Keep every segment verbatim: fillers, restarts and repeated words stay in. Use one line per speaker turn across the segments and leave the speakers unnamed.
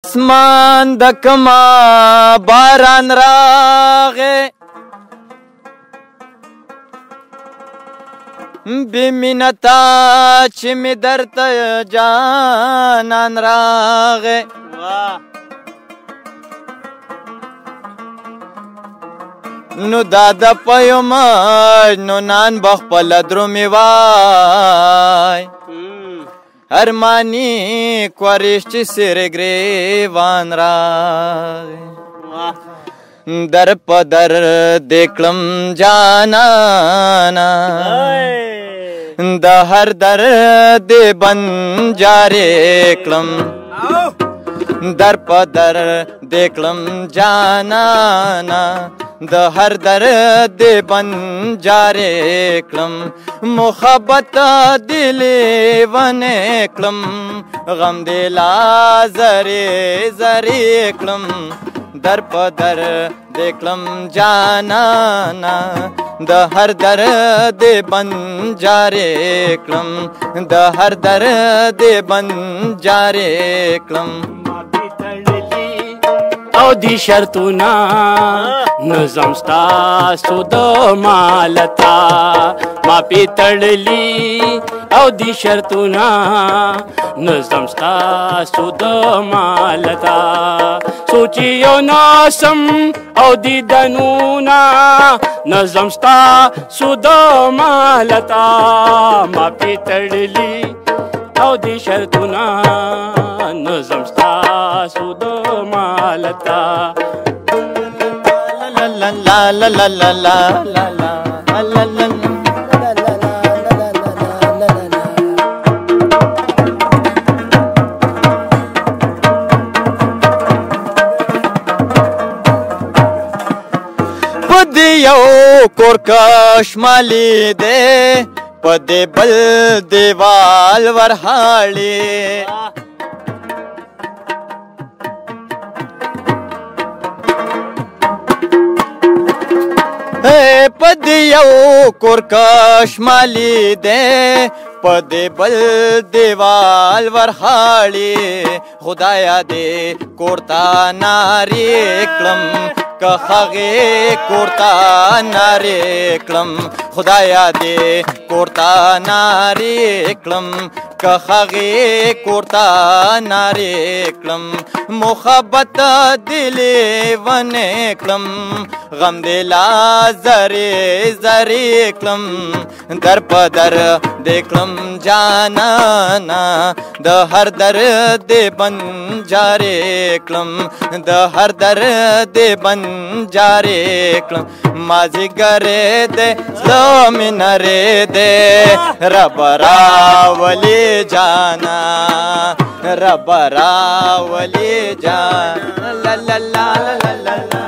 اسمان د کما باران راغې بی مینتا چې می درته جانان راغې نو دادا پيو مجنونان بخپل درومي وای ارمانی کوریش چې سر گریوان راغې در په در دکلم جانانا د هر در د بنجارې کلم در په در دکلم جانانا د هر در د بنجارې کلم محبت دل ونه کلم غم دلا زری زری کلم در په در دکلم جانانا د هر در د بنجارې کلم د هر در د بنجارې کلم
او دی شرطونا نظم ستاسو د مالتا ما پی تړلی او دی شرطونا نظم ستاسو د مالتا سوچی یو ناسم او دی دنونا نظم ستاسو د مالتا ما پی تړلی او دی شرطونا نظم ستاسو د مالتا
لا لا لا لا لا لا لا لا لا لا یو کور کشمالی دے پدے بل دیوال ورحالی پدے یو کور کشمالی دے پدے بل دیوال ورحالی خدایا دے کورتا ناری کلم که خغی کورتا ناری کلم خدایا دی کورتا ناری کلم که خغی کورتا ناری کلم محبت دلی ونه کلم غم دلا زری زری کلم در پا در دیکلم جانانا د هر در دی بنجاری کلم د هر در دی بنجاری کلم مازی گره دی زلومی نری دی رب راولی جانا رب راولی جانا لا لا لا لا لا لا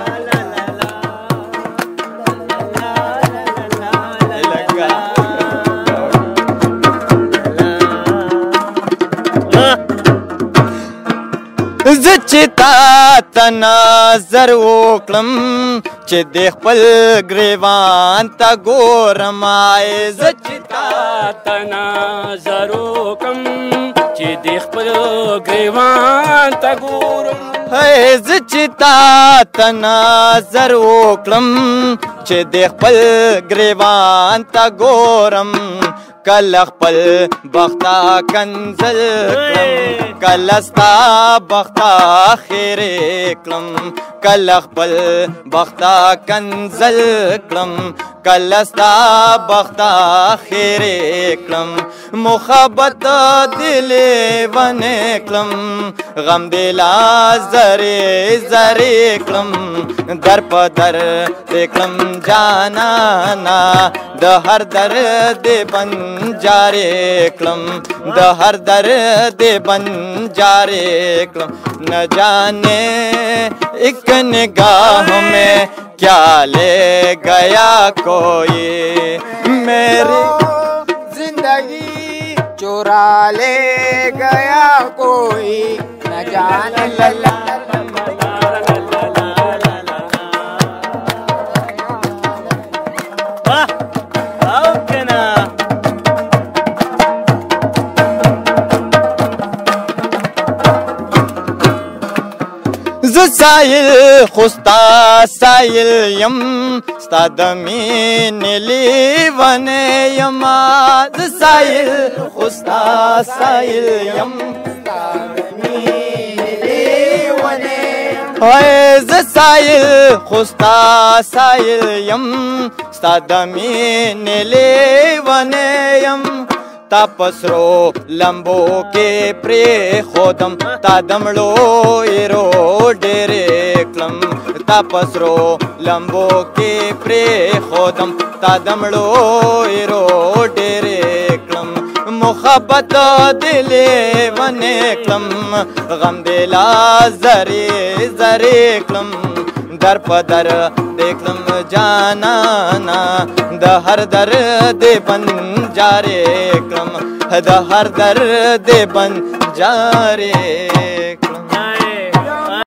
زچ تا تناظر وکړم چې د خپل ګریوان ته ګورم آی زچ
تا تناظر وکړم چې د خپل ګریوان ته ګورم
هی زچ تا تناظر وکړم چې د خپل ګریوان ته ګورم کل خپل بختا کنزل کلم کل ستا بختا خیر کلم کل خپل بختا کنزل کلم کل ستا بختا خیر کلم محبت دل ون کلم غم دلا زری زری کلم در پا در کلم جانانا د هر در دی بنجاری کلم د هر در دی بنجاری کلم نہ جانے ایک نگاہ میں کیا لے گیا کوئی میری
زندگی چورا لے گیا کوئی نہ جانے للا
ز سایل خوستا سایل یم ستا د مینې لیونی یما ز سایل خوستا سایل یم هوی ز سایل خوستا سایل یم ستا د مینې لیونی یم تا پسرو لمبو کې پرې خودم تا دمړو ایرو ډېرې کلم تا پسرو لمبو کې پرې خودم تا دمړو ایرو ډېرې کلم محبت دلې ونې کلم غم دلا زرې زرې کلم در په در دیکلم جانانا د هر درد بنجارې کلم د هر درد بنجارې